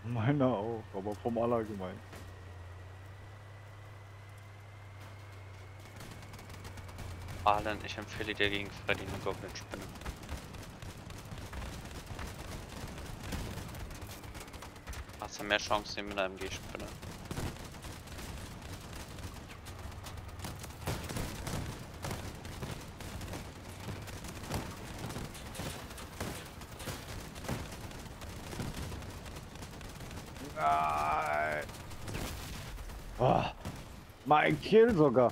Meiner auch, aber vom Allgemeinen. Arlen, ich empfehle dir gegen Freddy eine Goblin-Spinne. Hast du mehr Chancen mit einem G-Spinne. Nein! Oh, mein Kill sogar.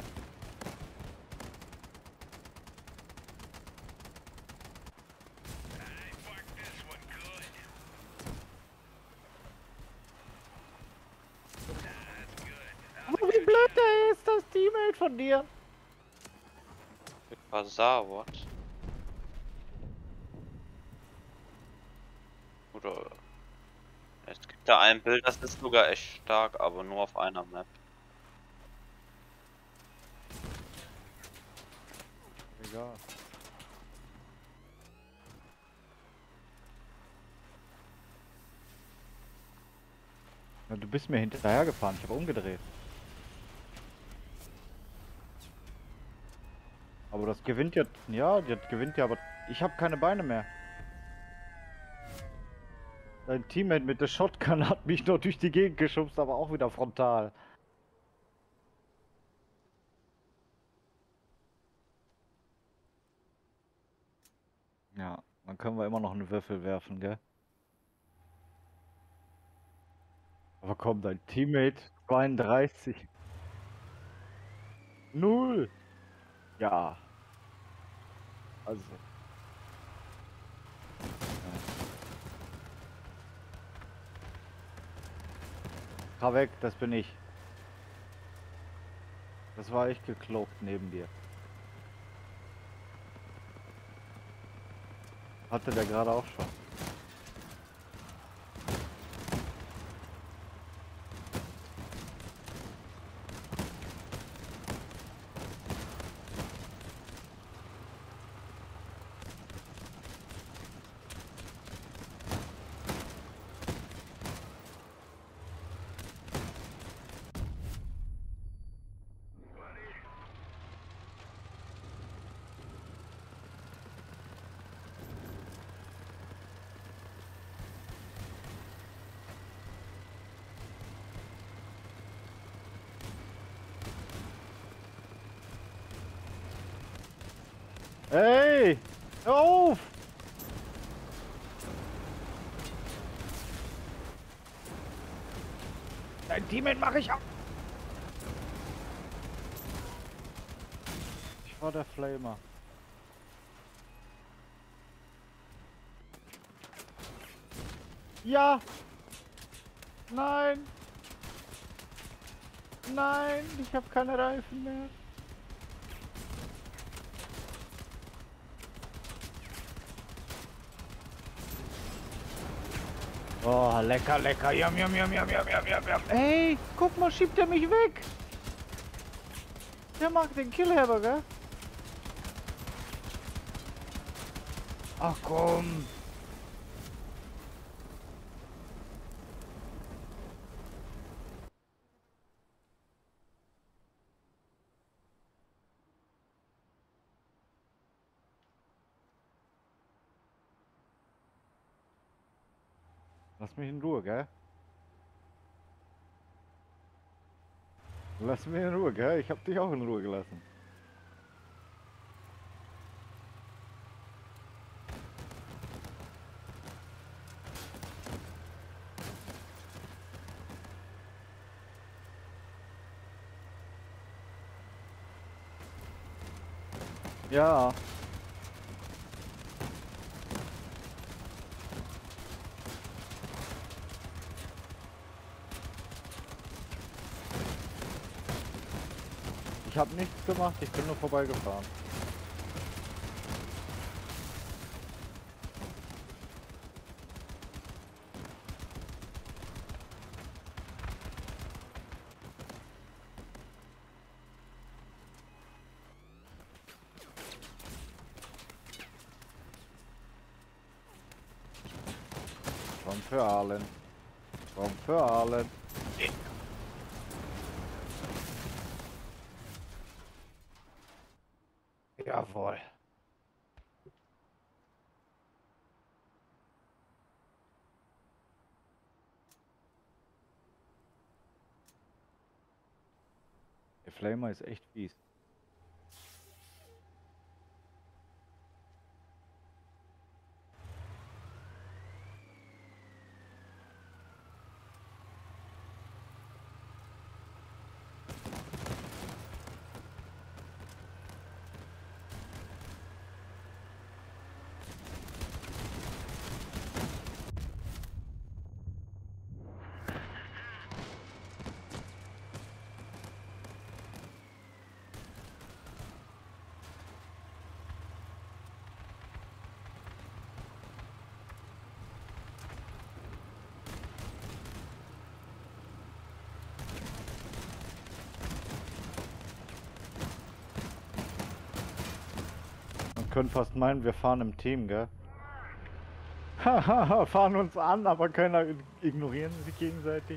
Aber wie blöd der ist, das Teammate von dir. Bazaar, what? Oder es gibt da ein Bild, das ist sogar echt stark, aber nur auf einer Map. Egal. Ja, du bist mir hinterher gefahren, ich habe umgedreht. Aber das gewinnt ja, das gewinnt ja, aber ich habe keine Beine mehr. Dein Teammate mit der Shotgun hat mich noch durch die Gegend geschubst, aber auch wieder frontal. Ja, dann können wir immer noch einen Würfel werfen, gell? Aber komm, dein Teammate 32. Null. Ja, also. Ja. Fahr weg, das bin ich. Das war ich gekloakt neben dir. Hatte der gerade auch schon. Ey! Hör auf! Dein Teammate mache ich ab! Ich war der Flamer. Ja! Nein! Nein! Ich habe keine Reifen mehr. Oh, lecker, lecker. Yum, yum, yum, yum, yum, yum, yum, yum. Ey, guck mal, schiebt er mich weg. Der mag den Killhaber, gell? Ach komm. Lass mich in Ruhe, gell? Lass mich in Ruhe, gell? Ich hab dich auch in Ruhe gelassen. Ja. Ich habe nichts gemacht, ich bin nur vorbeigefahren. Schon für Arlen. Raum für Alan. Jawohl. Der Flamer ist echt fies. Man könnte fast meinen, wir fahren im Team, gell? Hahaha, fahren uns an, aber keiner ignorieren sich gegenseitig.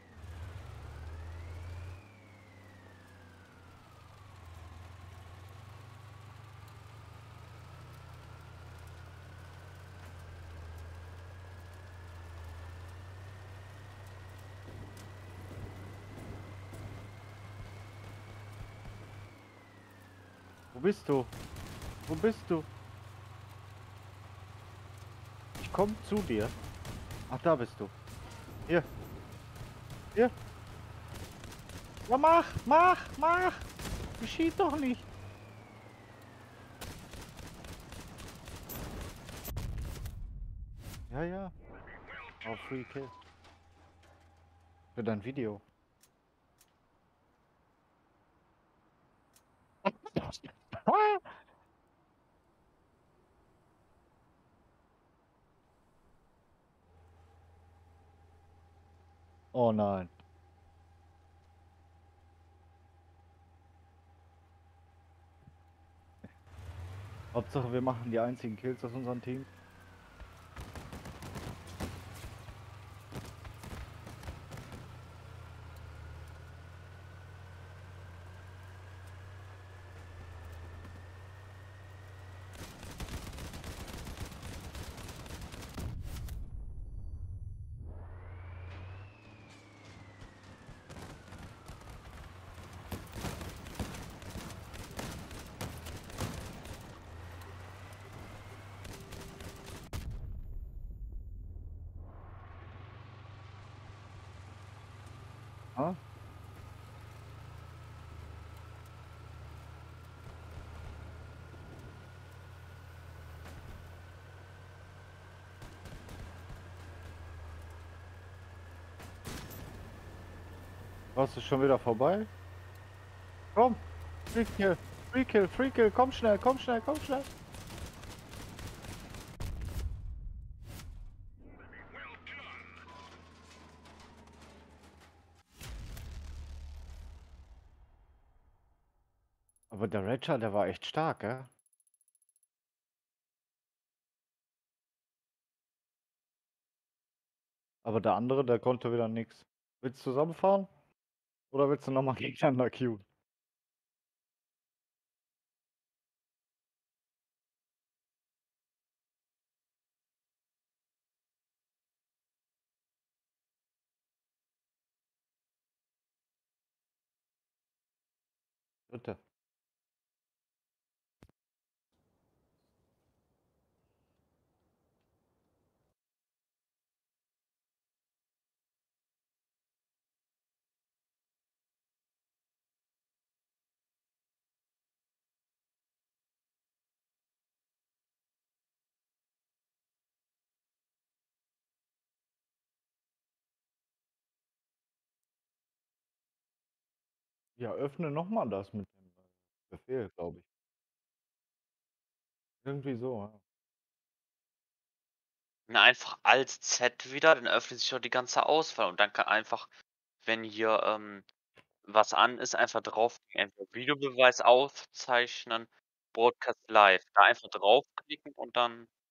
Wo bist du? Wo bist du? Ich komm zu dir. Ach, da bist du. Hier. Hier. Ja, mach! Geschieht doch nicht. Ja, ja. Auf Free Kill. Für dein Video. Oh nein. Hauptsache wir machen die einzigen Kills aus unserem Team. Ah? Warst du schon wieder vorbei? Komm! Free Kill! Free Kill! Free Kill! Komm schnell! Komm schnell! Komm schnell! Aber der Ratcher, der war echt stark, gell? Aber der andere, der konnte wieder nix. Willst du zusammenfahren? Oder willst du nochmal gegeneinander queuen? Bitte. Ja, öffne nochmal das mit dem Befehl, glaube ich. Irgendwie so, ja. Na, einfach Alt Z wieder, dann öffnet sich doch die ganze Auswahl und dann kann einfach, wenn hier, was an ist, einfach draufklicken, entweder Videobeweis aufzeichnen, Broadcast live. Da einfach draufklicken und dann